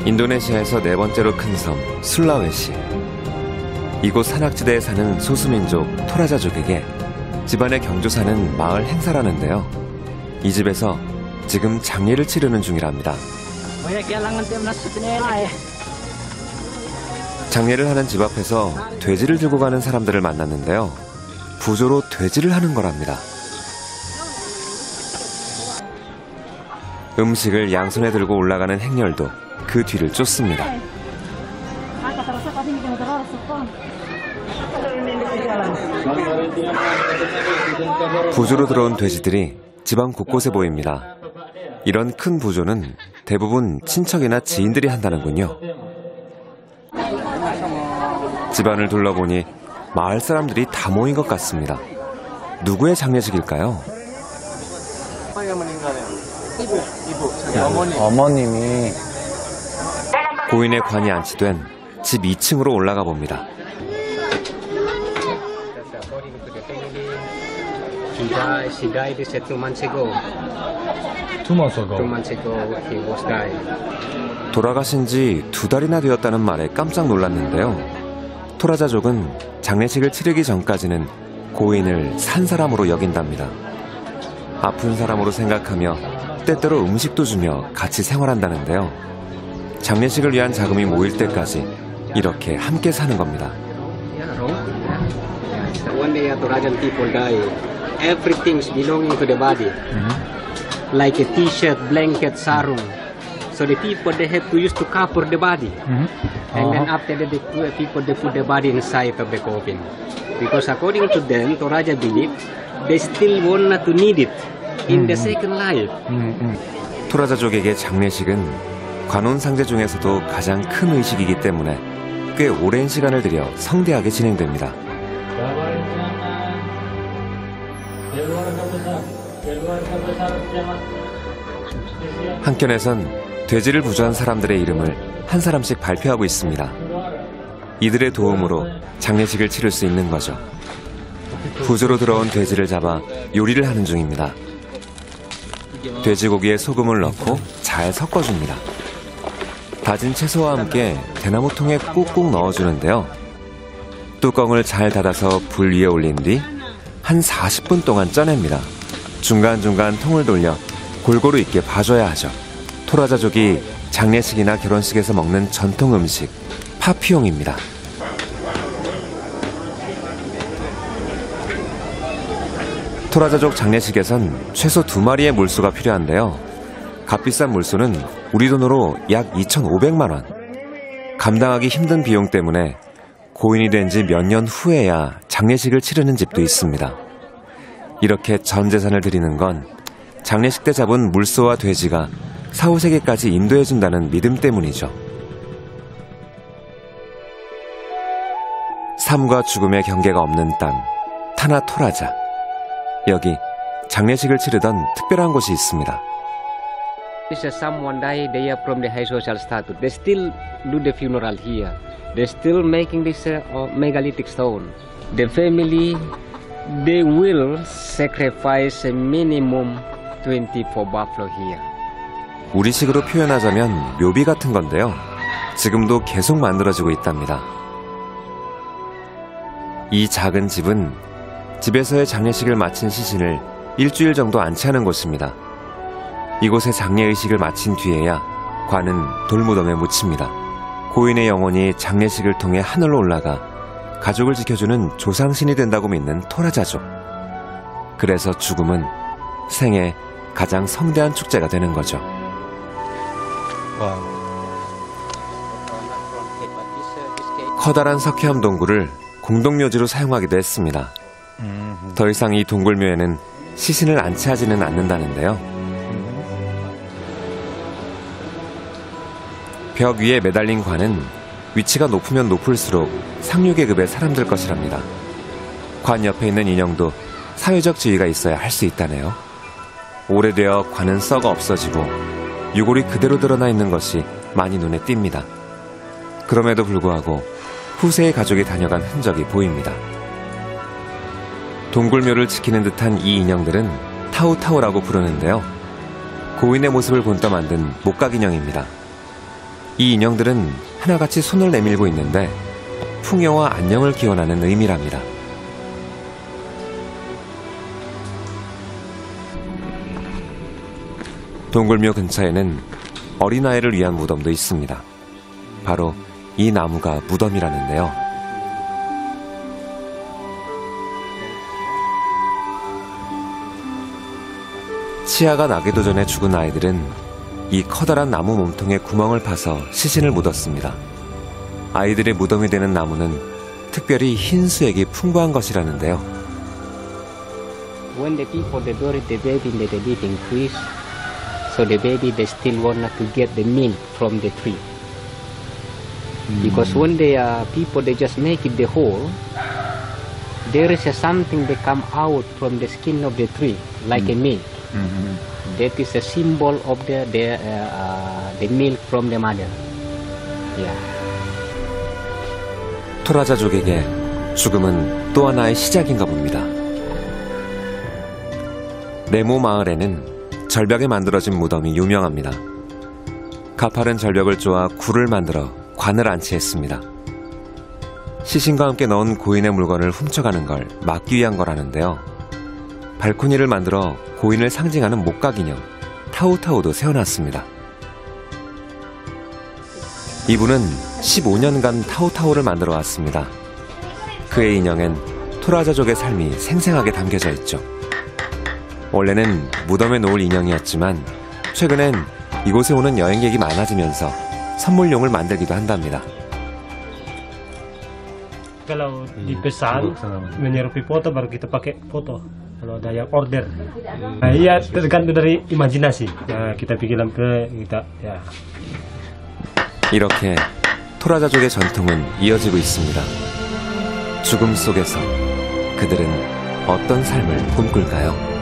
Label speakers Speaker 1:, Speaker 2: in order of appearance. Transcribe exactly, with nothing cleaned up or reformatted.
Speaker 1: 인도네시아에서 네 번째로 큰 섬 술라웨시. 이곳 산악지대에 사는 소수민족 토라자족에게 집안의 경조사는 마을 행사라는데요. 이 집에서 지금 장례를 치르는 중이랍니다. 장례를 하는 집 앞에서 돼지를 들고 가는 사람들을 만났는데요. 부조로 돼지를 하는 거랍니다. 음식을 양손에 들고 올라가는 행렬도 그 뒤를 쫓습니다. 부조로 들어온 돼지들이 집안 곳곳에 보입니다. 이런 큰 부조는 대부분 친척이나 지인들이 한다는군요. 집안을 둘러보니 마을 사람들이 다 모인 것 같습니다. 누구의 장례식일까요?
Speaker 2: 어머님이.
Speaker 1: 고인의 관이 안치된 집 이 층으로 올라가 봅니다.
Speaker 3: She died two months ago.
Speaker 2: Two months ago.
Speaker 3: Two months ago he was died.
Speaker 1: 돌아가신 지 두 달이나 되었다는 말에 깜짝 놀랐는데요. 토라자족은 장례식을 치르기 전까지는 고인을 산 사람으로 여긴답니다. 아픈 사람으로 생각하며 때때로 음식도 주며 같이 생활한다는데요. 장례식을 위한 자금이 모일 때까지 이렇게 함께 사는 겁니다.
Speaker 3: One day Torajan people die. Everything's belonging to the body. Mm-hmm. Like a t-shirt, blanket, sarung. So the people they have to use to cover the body. Mm-hmm. And uh-huh. then after that, the people they put the body inside of the coffin. Because according to them, Toraja believe they still want to need it in mm-hmm. the second life.
Speaker 1: Mm-hmm. 토라자족에게 장례식은 관혼상제 중에서도 가장 큰 의식이기 때문에 꽤 오랜 시간을 들여 성대하게 진행됩니다. 한켠에선 돼지를 부조한 사람들의 이름을 한 사람씩 발표하고 있습니다. 이들의 도움으로 장례식을 치를 수 있는 거죠. 부조로 들어온 돼지를 잡아 요리를 하는 중입니다. 돼지고기에 소금을 넣고 잘 섞어줍니다. 다진 채소와 함께 대나무통에 꾹꾹 넣어주는데요. 뚜껑을 잘 닫아서 불 위에 올린 뒤 한 사십 분 동안 쪄냅니다. 중간중간 통을 돌려 골고루 익게 봐줘야 하죠. 토라자족이 장례식이나 결혼식에서 먹는 전통 음식 파피용입니다. 토라자족 장례식에선 최소 두 마리의 물소가 필요한데요. 값비싼 물소는 우리 돈으로 약 이천오백만 원. 감당하기 힘든 비용 때문에 고인이 된 지 몇 년 후에야 장례식을 치르는 집도 있습니다. 이렇게 전 재산을 드리는 건 장례식 때 잡은 물소와 돼지가 사후 세계까지 인도해준다는 믿음 때문이죠. 삶과 죽음의 경계가 없는 땅, 타나 토라자. 여기 장례식을 치르던 특별한 곳이 있습니다.
Speaker 3: If someone die, they are from the high social status. They still do the funeral here. They're still making this uh, megalithic stone. The family, they will sacrifice a minimum twenty-four buffalo here.
Speaker 1: 우리식으로 표현하자면 묘비 같은 건데요. 지금도 계속 만들어지고 있답니다. 이 작은 집은 집에서의 장례식을 마친 시신을 일주일 정도 안치하는 곳입니다. 이곳에 장례의식을 마친 뒤에야 관은 돌무덤에 묻힙니다. 고인의 영혼이 장례식을 통해 하늘로 올라가 가족을 지켜주는 조상신이 된다고 믿는 토라자족. 그래서 죽음은 생애 가장 성대한 축제가 되는 거죠. 커다란 석회암 동굴을 공동묘지로 사용하기도 했습니다. 더 이상 이 동굴묘에는 시신을 안치하지는 않는다는데요. 벽 위에 매달린 관은 위치가 높으면 높을수록 상류계급의 사람들 것이랍니다. 관 옆에 있는 인형도 사회적 지위가 있어야 할 수 있다네요. 오래되어 관은 썩어 없어지고 유골이 그대로 드러나 있는 것이 많이 눈에 띕니다. 그럼에도 불구하고 후세의 가족이 다녀간 흔적이 보입니다. 동굴묘를 지키는 듯한 이 인형들은 타우타우라고 부르는데요. 고인의 모습을 본떠 만든 목각 인형입니다. 이 인형들은 하나같이 손을 내밀고 있는데 풍요와 안녕을 기원하는 의미랍니다. 동굴묘 근처에는 어린아이를 위한 무덤도 있습니다. 바로 이 나무가 무덤이라는데요. 치아가 나기도 전에 죽은 아이들은 이 커다란 나무 몸통에 구멍을 파서 시신을 묻었습니다. 아이들의 무덤이 되는 나무는 특별히 흰 수액이 풍부한 것이라는데요.
Speaker 3: When the people they bury the baby in the living trees, so the baby they still want to get the milk from the tree. Because when the uh, people they just make it the hole, there is a something that come out from the skin of the tree like a milk. That is a symbol of the the, uh, uh, the milk from the mother. Yeah.
Speaker 1: 토라자족에게 죽음은 또 하나의 시작인가 봅니다. 네모 마을에는 절벽에 만들어진 무덤이 유명합니다. 가파른 절벽을 쪼아 굴을 만들어 관을 안치했습니다. 시신과 함께 넣은 고인의 물건을 훔쳐가는 걸 막기 위한 거라는데요. 발코니를 만들어 고인을 상징하는 목각 인형 타우타우도 세워놨습니다. 이분은 십오 년간 타우타우를 만들어 왔습니다. 그의 인형엔 토라자족의 삶이 생생하게 담겨져 있죠. 원래는 무덤에 놓을 인형이었지만 최근엔 이곳에 오는 여행객이 많아지면서 선물용을 만들기도 한답니다.
Speaker 4: Kalau dipesan menyerupai foto baru kita pakai foto. Kalau ada yang order, nah, iya tergantung dari imajinasi. Nah, kita pikiran ke kita ya.
Speaker 1: 이렇게 토라자족의 전통은 이어지고 있습니다. 죽음 속에서 그들은 어떤 삶을 꿈꿀까요?